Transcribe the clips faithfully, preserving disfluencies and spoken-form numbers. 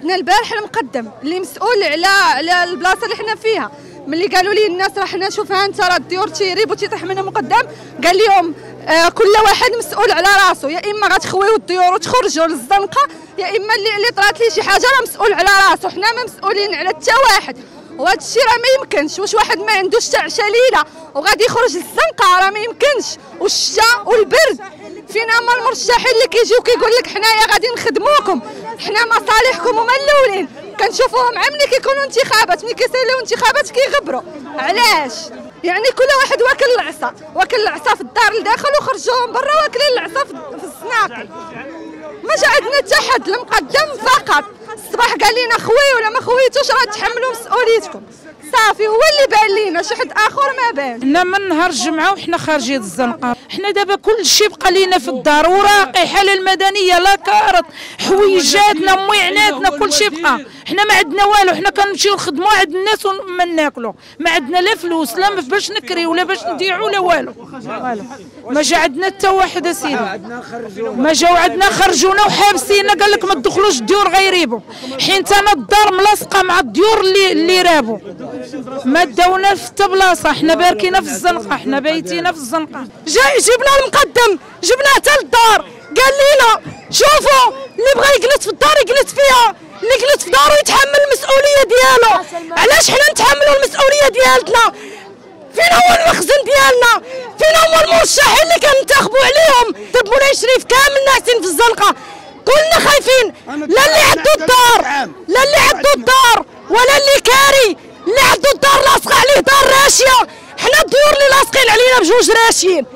عندنا البارح المقدم اللي مسؤول على على البلاصه اللي حنا فيها، ملي قالوا لي الناس راه حنا شوف ها انت راه الديور تيريب وتيطيح منهم مقدم، قال لهم آه كل واحد مسؤول على راسو، يا اما غتخويو الديور وتخرجوا للزنقه، يا اما اللي اللي طرات ليه شي حاجه راه مسؤول على راسو، حنا ما مسؤولين على حتى واحد، وهذا الشيء راه ما يمكنش. واش واحد ما عندوش حتى عشاليله وغادي يخرج للزنقه؟ راه ما يمكنش. والشتا والبرد فينا هما المرشحين اللي كيجيو كيقول لك حنايا غادي نخدموكم، حنا مصالحكم هما الاولين، كنشوفوهم عا ملي كيكونوا انتخابات، ملي كيساليو انتخابات كيغبروا. علاش؟ يعني كل واحد واكل العصا، واكل العصا في الدار لداخل وخرجوهم برا واكلين العصا في السناقل. ما جا عندنا حتى حد، المقدم فقط. الصباح قال لنا خوي ولا ما خويتوش راه تحملوا مسؤوليتكم، صافي هو اللي بان لينا، شي حد اخر ما بان. حنا من نهار الجمعه وحنا خارجين الزنقه، حنا دابا كل شيء بقى لينا في الدار، وراقي حاله المدنيه لا كارط حويجاتنا مويعناتنا كل شيء بقى، حنا ما عندنا والو، حنا كنمشيو نخدموا عند الناس وما ناكلوا، ما عندنا لا فلوس لا باش نكري ولا باش نديعوا لا والو، والو ما جا عندنا حتى واحد اسيدي، ما جاو عندنا خرجونا وحابسينا، قال لك ما تدخلوش الديور غيريبوا، حيت انا الدار ملاصقه مع الديور اللي اللي رابوا، ما داونا في حتى بلاصه، حنا باركينا في الزنقه، حنا بايتينا في الزنقه. جاي جبنا المقدم، جبناه حتى للدار، قال لينا شوفوا اللي بغى يجلس في الدار يجلس فيها، اللي جلس في دارو يتحمل المسؤوليه ديالو. علاش حنا نتحملوا المسؤوليه ديالتنا؟ فين هو المخزن ديالنا؟ فين هما المرشحين اللي كننتخبوا عليهم؟ طب مولاي شريف كامل ناعسين في الزنقه، كلنا خايفين، لا اللي عنده الدار، لا اللي عنده الدار ولا اللي كاري، اللي عنده الدار لاصقه عليه دار راشيه، حنا الديور اللي لاصقين علينا بجوج راشيين.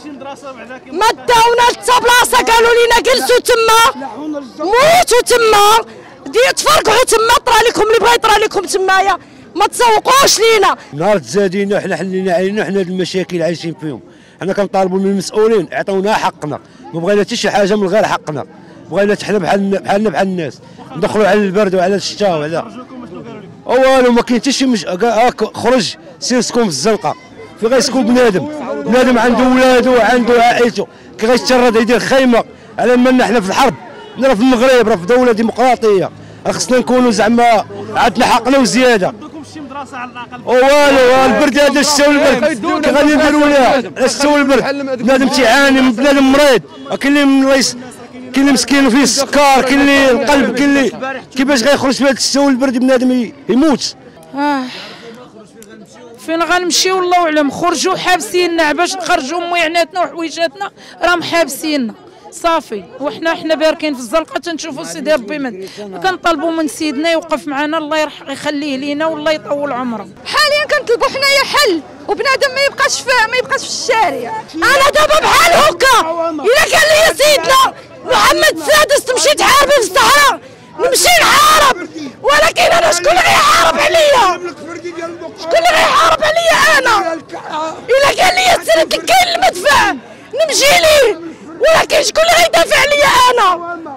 ما داونا حتى بلاصه، قالوا لنا جلسوا تما موتوا تما، تفرقعوا تما، طرا لكم اللي بغا يطرا لكم تمايا، ما تسوقوش لينا. نهار تزادينا حنا حلينا علينا حنا هاد المشاكل عايشين فيهم، حنا كنطالبوا من المسؤولين يعطيونا حقنا، ما بغينا حتى شي حاجه من غير حقنا، بغينا حنا بحالنا بحالنا بحال الناس، ندخلوا على البرد وعلى الشتاء وعلى والو ما كاين حتى شي مش... خرج سير سكن في الزنقه، في غيسكن بنادم، بنادم عنده ولادو وعنده عائلته، كي غيتشرد يدير خيمه على مالنا حنا في الحرب، راه في المغرب راه في دوله ديمقراطيه، خصنا نكونوا زعما عندنا حقنا وزياده. والو البرد هذا الشتا والبرد كي غادي نديروا لها الشتا والبرد، بنادم تيعاني، بنادم مريض، كاين اللي كاين اللي مسكين فيه السكر، كاين اللي القلب، كاين اللي كيفاش غيخرج في هذا الشتا والبرد بنادم يموت. آه. فين غنمشيو والله اعلم، خرجوا حابسيننا باش نخرجوا مويعناتنا وحويجاتنا راهم حابسيننا صافي، وحنا حنا باركين في الزنقه تنشوفوا سيدي ربي من كنطلبوا من سيدنا يوقف معنا، الله يرحم يخليه لينا والله يطول عمره. حاليا كنطلبوا حنايا حل، وبنادم ما يبقاش في ما يبقاش في الشارع. انا دابا بحال هكا الا قال لي سيدنا محمد السادس تمشي تحاربي في الصحراء نمشي نحارب، ولكن انا شكون اللي غيحارب عليا؟ شكون اللي غيحارب عليا انا؟ الا قال لي سير كاين المدفع نمشي ليه، ولكن شكون اللي غيدافع عليا انا؟